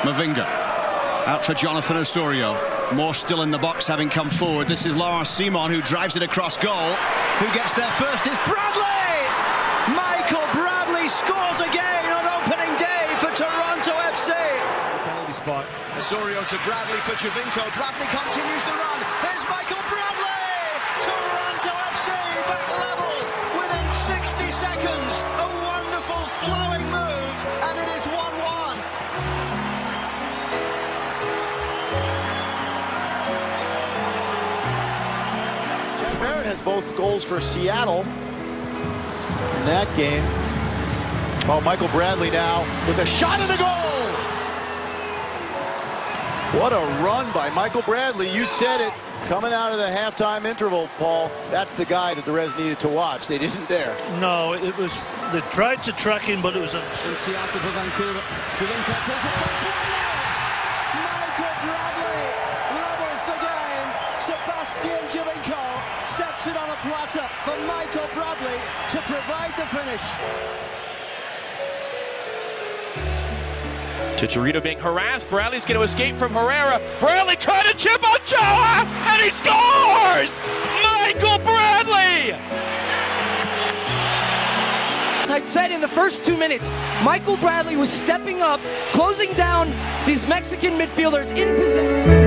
Mavinga out for Jonathan Osorio. Moore still in the box, having come forward. This is Laurent Simon, who drives it across goal. Who gets there first? It's Bradley! Michael Bradley scores again on opening day for Toronto FC. Penalty spot. Osorio to Bradley for Giovinco. Bradley continues the run. There's Michael Bradley! Toronto FC back level within 60 seconds. A wonderful flowing move, and it is 1-1. Jeff Barrett has both goals for Seattle in that game. Oh, Michael Bradley now with a shot in the goal! What a run by Michael Bradley. You said it. Coming out of the halftime interval, Paul, that's the guy that the Reds needed to watch. They didn't there. No, it was, they tried to track him, but it was a... Seattle for Vancouver. Giovinco pulls it back. Michael Bradley levels the game. Sebastian Giovinco sets it on a platter for Michael Bradley to provide the finish. Chicharito being harassed. Bradley's going to escape from Herrera. Bradley trying to chip on Ochoa, and he scores! Michael Bradley! I'd said in the first 2 minutes, Michael Bradley was stepping up, closing down these Mexican midfielders in possession.